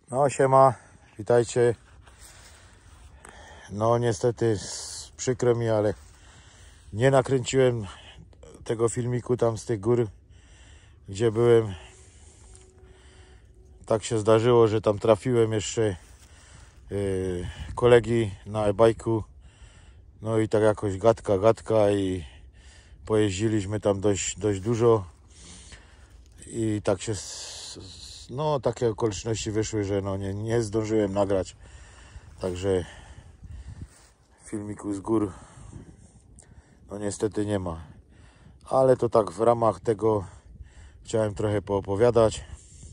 No siema, witajcie. No niestety przykro mi, ale nie nakręciłem tego filmiku tam z tych gór, gdzie byłem. Tak się zdarzyło, że tam trafiłem jeszcze kolegi na e-bajku. No i tak jakoś gadka i pojeździliśmy tam dość dużo. I tak się, no takie okoliczności wyszły, że no nie zdążyłem nagrać. Także filmiku z gór no niestety nie ma. Ale to tak w ramach tego chciałem trochę poopowiadać.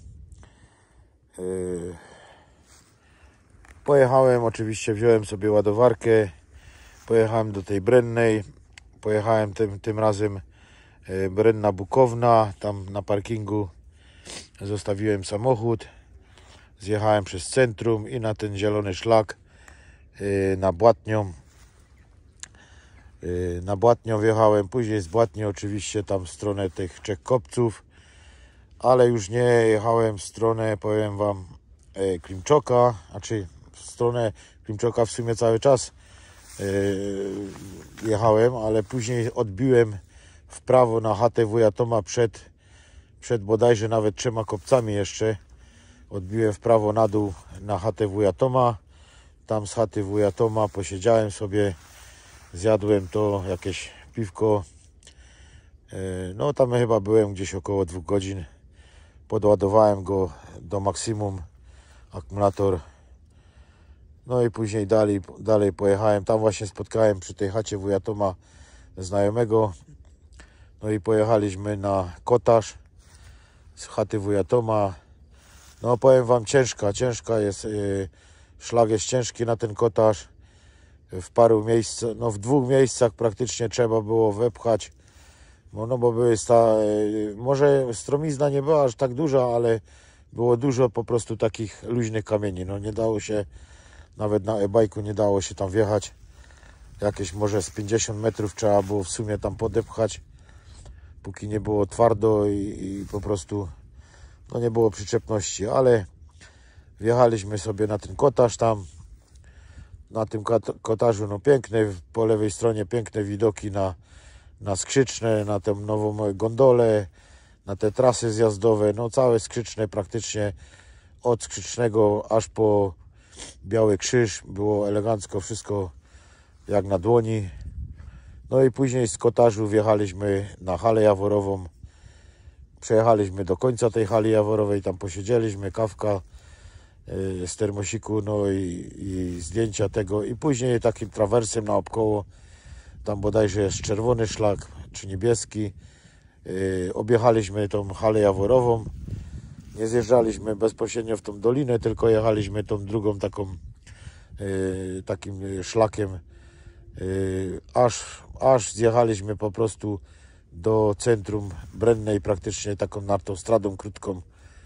Pojechałem, oczywiście wziąłem sobie ładowarkę, pojechałem do tej Brennej, pojechałem tym razem Brenna Bukowna, tam na parkingu zostawiłem samochód, zjechałem przez centrum i na ten zielony szlak na Błatnią. Na Błatnią wjechałem, później z Błatni oczywiście tam w stronę tych Trzech Kopców, ale już nie jechałem w stronę, powiem wam, Klimczoka, znaczy w stronę Klimczoka w sumie cały czas jechałem, ale później odbiłem w prawo na chatę wuja Toma przed bodajże nawet 3 kopcami jeszcze. Odbiłem w prawo na dół na chatę wuja Toma. Tam z chaty wuja Toma posiedziałem sobie, zjadłem to jakieś piwko. No tam chyba byłem gdzieś około 2 godzin. Podładowałem go do maksimum, akumulator. No i później dalej pojechałem. Tam właśnie spotkałem przy tej chacie wuja Toma znajomego. No i pojechaliśmy na Kotarz z chaty wuja Toma. No powiem wam, ciężka jest, szlak jest ciężki na ten Kotarz. W paru miejscach, no w 2 miejscach praktycznie trzeba było wepchać. No bo były może stromizna nie była aż tak duża, ale było dużo po prostu takich luźnych kamieni. No nie dało się, nawet na e-bajku nie dało się tam wjechać. Jakieś może z 50 metrów trzeba było w sumie tam podepchać, póki nie było twardo i po prostu no nie było przyczepności, ale wjechaliśmy sobie na ten Kotarz tam. Na tym Kotarzu no piękne, po lewej stronie piękne widoki na Skrzyczne, na tę nową gondolę, na te trasy zjazdowe, no całe Skrzyczne praktycznie od Skrzycznego aż po Biały Krzyż, było elegancko, wszystko jak na dłoni. No i później z Kotarzu wjechaliśmy na halę jaworową, przejechaliśmy do końca tej hali jaworowej, tam posiedzieliśmy, kawka z termosiku, no i zdjęcia tego, i później takim trawersem naokoło, tam bodajże jest czerwony szlak czy niebieski, objechaliśmy tą halę jaworową, nie zjeżdżaliśmy bezpośrednio w tą dolinę, tylko jechaliśmy tą drugą takim szlakiem, aż zjechaliśmy po prostu do centrum Brennej, praktycznie taką autostradą krótką.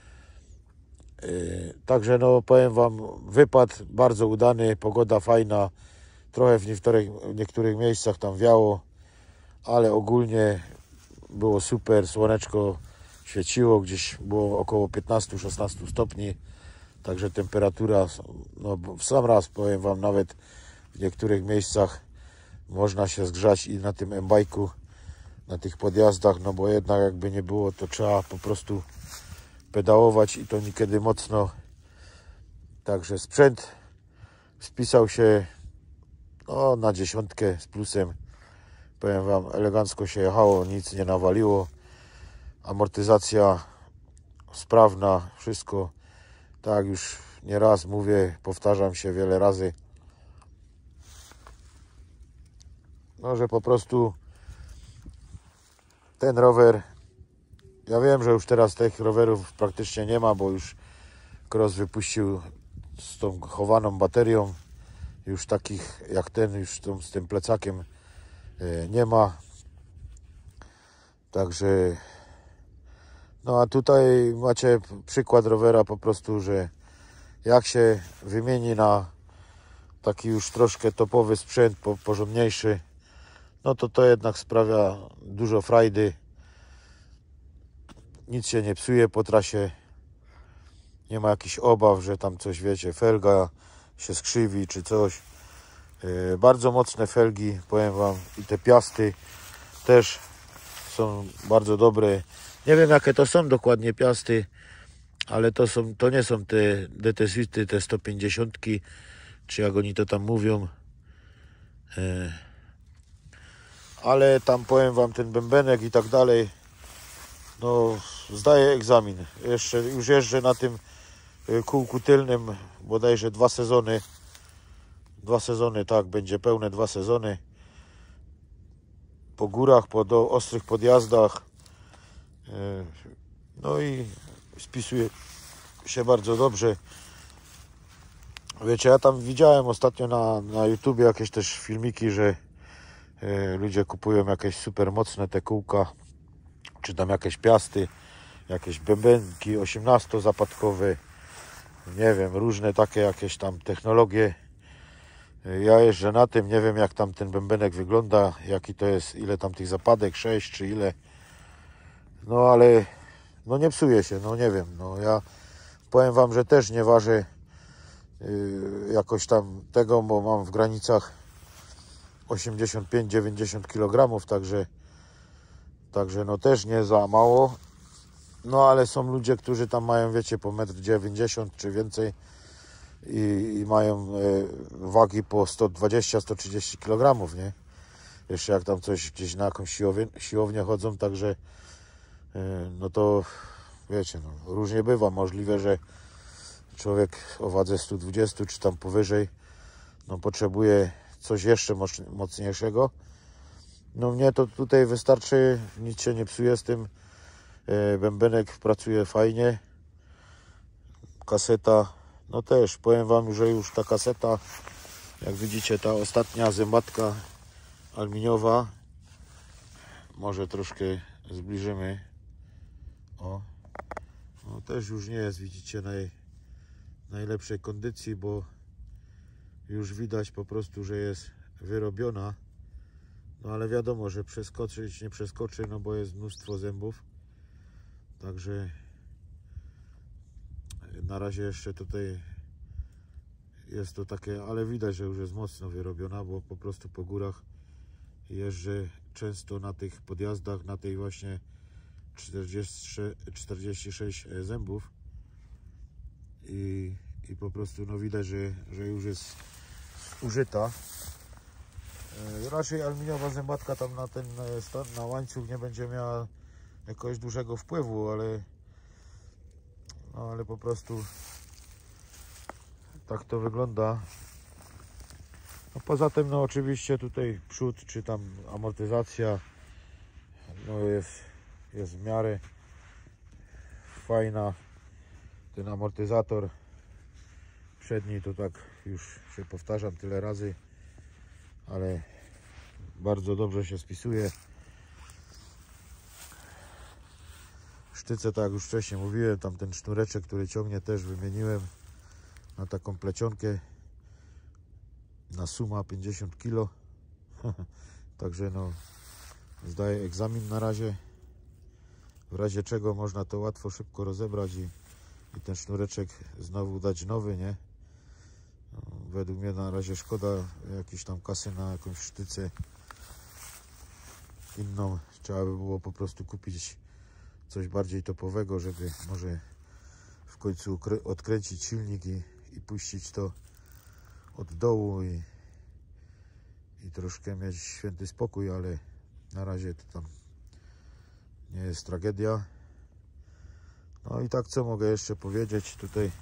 Także no powiem wam, wypad bardzo udany, pogoda fajna, trochę w niektórych miejscach tam wiało, ale ogólnie było super, słoneczko świeciło, gdzieś było około 15-16 stopni, także temperatura, no w sam raz powiem wam, nawet w niektórych miejscach można się zgrzać i na tym e-bajku, na tych podjazdach, no bo jednak jakby nie było, to trzeba po prostu pedałować i to niekiedy mocno. Także sprzęt spisał się no, na 10 z plusem. Powiem wam, elegancko się jechało, nic nie nawaliło. Amortyzacja sprawna, wszystko. Tak już nieraz mówię, powtarzam się wiele razy. No, że po prostu ten rower, ja wiem, że już teraz tych rowerów praktycznie nie ma, bo już Cross wypuścił z tą chowaną baterią, już takich jak ten, już z tym plecakiem nie ma. Także no a tutaj macie przykład rowera po prostu, że jak się wymieni na taki już troszkę topowy sprzęt, porządniejszy, no to jednak sprawia dużo frajdy. Nic się nie psuje po trasie nie ma jakichś obaw, że tam coś, wiecie, felga się skrzywi czy coś. Bardzo mocne felgi, powiem wam, i te piasty też są bardzo dobre. Nie wiem, jakie to są dokładnie piasty, ale to nie są te DT-Swifty, te 150, czy jak oni to tam mówią. Ale tam, powiem wam, ten bębenek i tak dalej, no zdaję egzamin. Już jeżdżę na tym kółku tylnym bodajże 2 sezony. 2 sezony, tak, będzie pełne 2 sezony. Po górach, po ostrych podjazdach. No i spisuje się bardzo dobrze. Wiecie, ja tam widziałem ostatnio na YouTubie jakieś też filmiki, że ludzie kupują jakieś super mocne te kółka, czy tam jakieś piasty, jakieś bębenki 18-zapadkowe, nie wiem, różne takie jakieś tam technologie. Ja jeżdżę na tym, nie wiem jak tam ten bębenek wygląda, jaki to jest, ile tam tych zapadek, 6 czy ile. No ale no nie psuje się, no nie wiem, no ja powiem wam, że też nie ważę jakoś tam tego, bo mam w granicach 85-90 kg, także no też nie za mało. No ale są ludzie, którzy tam mają, wiecie, po 1,90 m czy więcej i mają wagi po 120-130 kg, nie? Jeszcze jak tam coś gdzieś na jakąś siłownię chodzą, także no to wiecie, no, różnie bywa. Możliwe, że człowiek o wadze 120 czy tam powyżej, no potrzebuje coś jeszcze mocniejszego. No mnie to tutaj wystarczy, nic się nie psuje z tym. Bębenek pracuje fajnie. Kaseta, no też powiem wam, że już ta kaseta, jak widzicie, ta ostatnia zębatka aluminiowa, może troszkę zbliżymy, o, no też już nie jest, widzicie, najlepszej kondycji, bo już widać po prostu, że jest wyrobiona. No ale wiadomo, że przeskoczyć nie przeskoczy, no bo jest mnóstwo zębów. Także na razie jeszcze tutaj jest to takie, ale widać, że już jest mocno wyrobiona, bo po prostu po górach jeżdżę często na tych podjazdach, na tej właśnie 46 zębów i po prostu no widać, że już jest użyta. Raczej aluminiowa zębatka tam na ten na łańcuch nie będzie miała jakiegoś dużego wpływu, ale po prostu tak to wygląda. No poza tym, no oczywiście tutaj przód czy tam amortyzacja no jest w miarę fajna. Ten amortyzator przedni to tak już się powtarzam tyle razy, ale bardzo dobrze się spisuje. Sztyce, tak jak już wcześniej mówiłem, tam ten sznureczek, który ciągnie, też wymieniłem na taką plecionkę na Suma 50 kg. Także no zdaję egzamin na razie, w razie czego można to łatwo, szybko rozebrać i ten sznureczek znowu dać nowy, nie? No, według mnie na razie szkoda jakiejś tam kasy na jakąś sztycę inną. Trzeba by było po prostu kupić coś bardziej topowego, żeby może w końcu odkręcić silnik i puścić to od dołu i troszkę mieć święty spokój, ale na razie to tam nie jest tragedia. No i tak, co mogę jeszcze powiedzieć tutaj,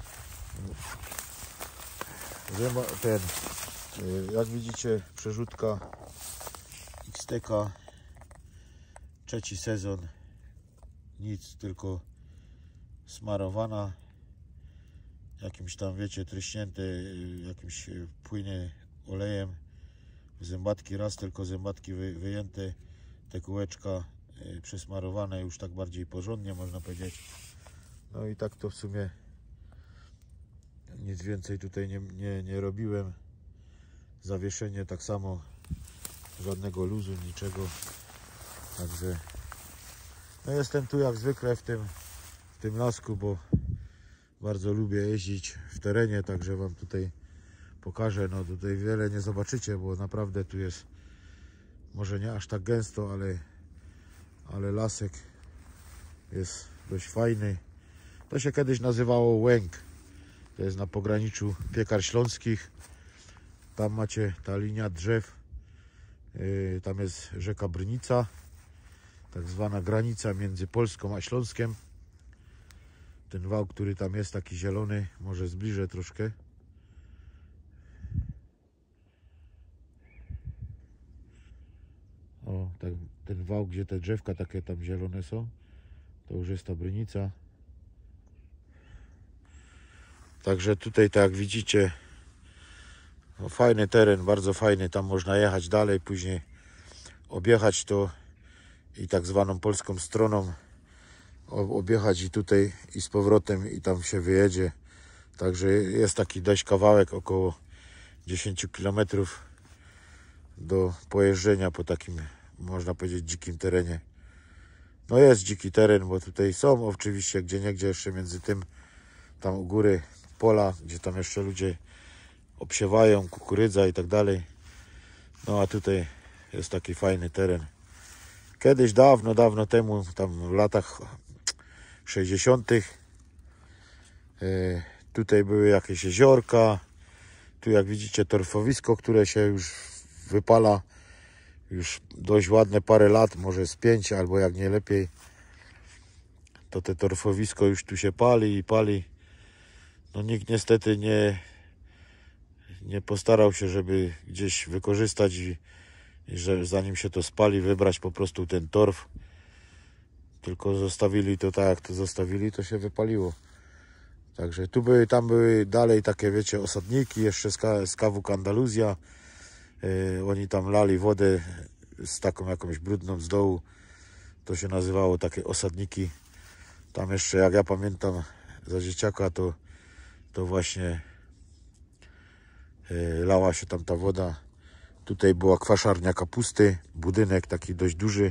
że jak widzicie, przerzutka XTK, 3. sezon, nic, tylko smarowana jakimś tam, wiecie, tryśnięte jakimś płynie olejem w zębatki, raz tylko zębatki wyjęte, te kółeczka przesmarowane już tak bardziej porządnie, można powiedzieć. No i tak to w sumie nic więcej tutaj nie robiłem. Zawieszenie tak samo, żadnego luzu, niczego. Także no jestem tu jak zwykle w tym lasku, bo Bardzo lubię jeździć w terenie, także Wam tutaj pokażę. No tutaj wiele nie zobaczycie, bo naprawdę tu jest może nie aż tak gęsto, ale lasek jest dość fajny. To się kiedyś nazywało Łęk. To jest na pograniczu Piekar Śląskich. Tam macie ta linia drzew. Tam jest rzeka Brnica, tak zwana granica między Polską a Śląskiem. Ten wał, który tam jest, taki zielony, może zbliżę troszkę. O, tak, ten wał, gdzie te drzewka takie tam zielone są, to już jest ta Brynica. Także tutaj, tak jak widzicie, no, fajny teren, bardzo fajny. Tam można jechać dalej, później objechać to i tak zwaną polską stroną objechać i tutaj i z powrotem i tam się wyjedzie. Także jest taki dość kawałek, około 10 km do pojeżdżenia po takim, można powiedzieć, dzikim terenie. No jest dziki teren, bo tutaj są oczywiście gdzieniegdzie jeszcze między tym, tam u góry pola, gdzie tam jeszcze ludzie obsiewają, kukurydza i tak dalej. No a tutaj jest taki fajny teren. Kiedyś dawno temu, tam w latach 60. Tutaj były jakieś jeziorka. Tu jak widzicie torfowisko, które się już wypala już dość ładne parę lat, może z 5 albo jak nie lepiej. To te torfowisko już tu się pali i pali. No nikt niestety nie postarał się, żeby gdzieś wykorzystać i że zanim się to spali, wybrać po prostu ten torf. Tylko zostawili to tak, jak to zostawili, to się wypaliło. Także tu były, tam były dalej takie, wiecie, osadniki, jeszcze z KWK Andaluzja. Oni tam lali wodę z taką jakąś brudną z dołu. To się nazywało takie osadniki. Tam jeszcze, jak ja pamiętam, za dzieciaka, to właśnie lała się tam ta woda. Tutaj była kwaszarnia kapusty, budynek taki dość duży.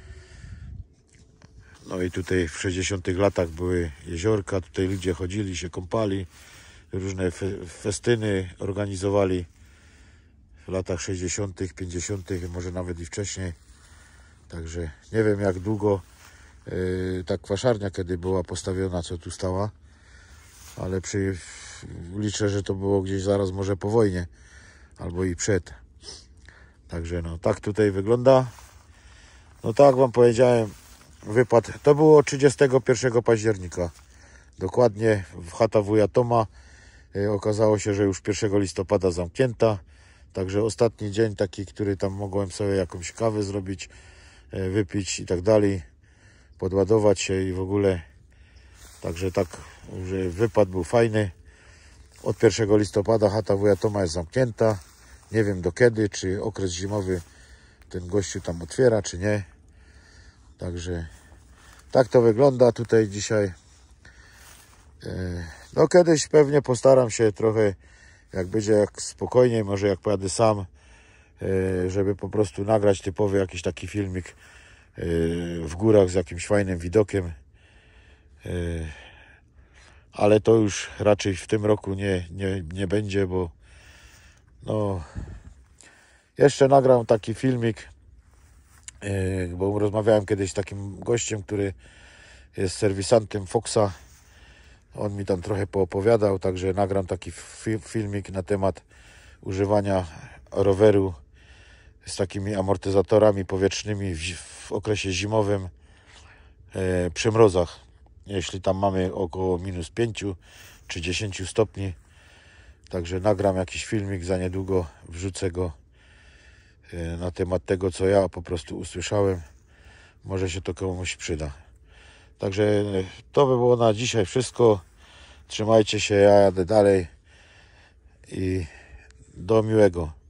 No i tutaj w 60 latach były jeziorka, tutaj ludzie chodzili, się kąpali, różne festyny organizowali w latach 60., 50., może nawet i wcześniej. Także nie wiem, jak długo ta kwaszarnia kiedy była postawiona, co tu stała, ale liczę, że to było gdzieś zaraz może po wojnie albo i przed. Także no tak tutaj wygląda. No tak jak Wam powiedziałem, wypad to było 31 października. Dokładnie w chata wuja Toma. Okazało się, że już 1 listopada zamknięta. Także ostatni dzień taki, który tam mogłem sobie jakąś kawę zrobić, wypić i tak dalej, podładować się i w ogóle. Także tak, że wypad był fajny. Od 1 listopada chata wuja Toma jest zamknięta. Nie wiem do kiedy, czy okres zimowy ten gościu tam otwiera, czy nie. Także tak to wygląda tutaj dzisiaj. No kiedyś pewnie postaram się trochę, jak będzie jak spokojniej, może jak pojadę sam, żeby po prostu nagrać typowy jakiś taki filmik w górach z jakimś fajnym widokiem. Ale to już raczej w tym roku nie będzie, bo no jeszcze nagram taki filmik, bo rozmawiałem kiedyś z takim gościem, który jest serwisantem Foxa. On mi tam trochę poopowiadał, także nagram taki filmik na temat używania roweru z takimi amortyzatorami powietrznymi w okresie zimowym przy mrozach. Jeśli tam mamy około -5 czy 10 stopni. Także nagram jakiś filmik, za niedługo wrzucę go na temat tego, co ja po prostu usłyszałem. Może się to komuś przyda. Także to by było na dzisiaj wszystko. Trzymajcie się, ja jadę dalej i do miłego.